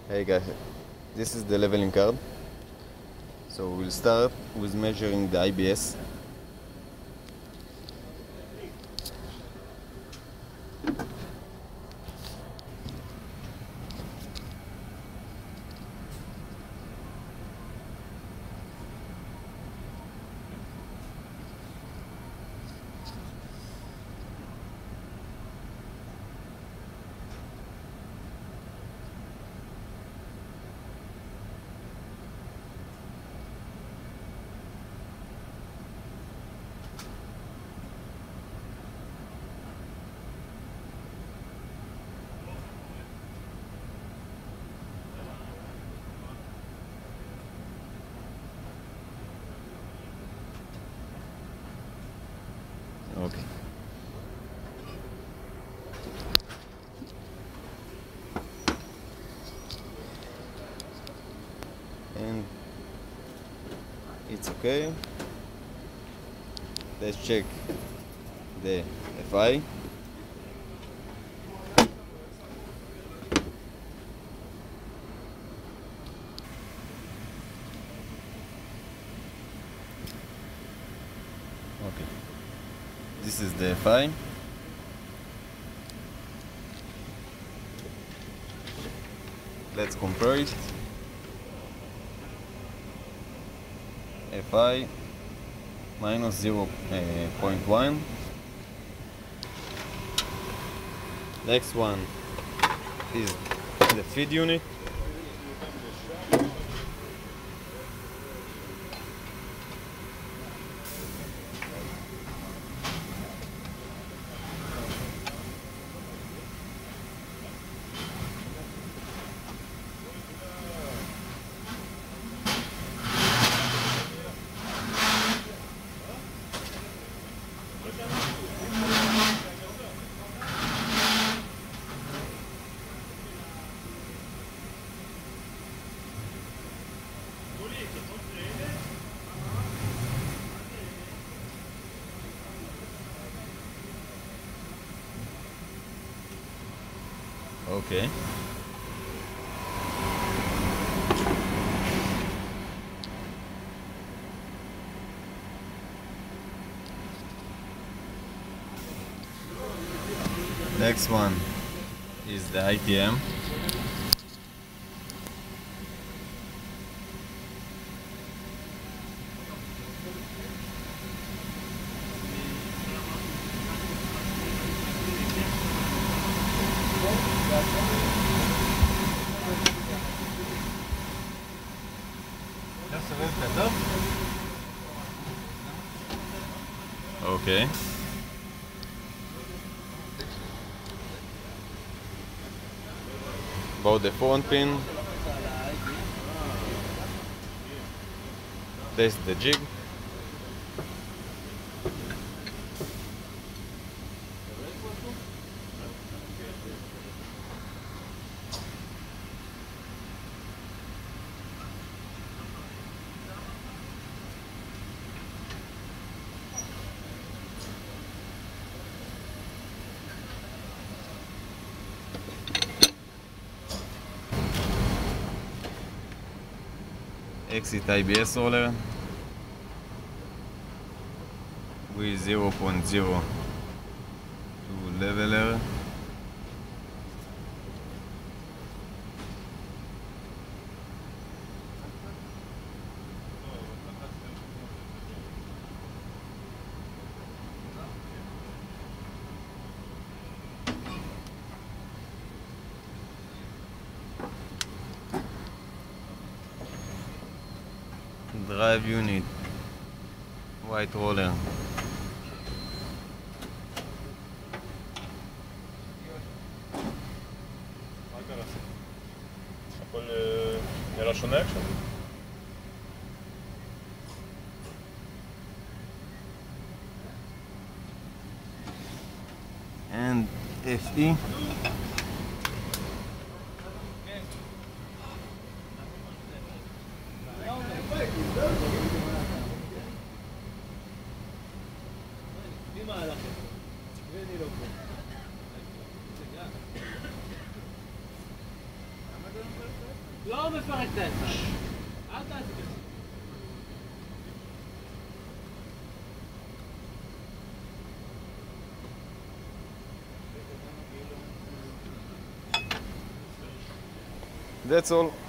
Hey guys, this is the leveling card. So we'll start with measuring the IBS. Okay. And it's okay. Let's check the FI. Okay. This is the FI. Let's compare it. FI minus 0.1. Next one is the feed unit. Okay. Next one is the ITM. Okay. About the front pin. Test the jig. Exit IBS roller with 0.0 to leveler. Drive unit, white roller. הכל נראה שונה עכשיו? And FE. לא מפרק את העצה. אל תעשה את זה. That's all.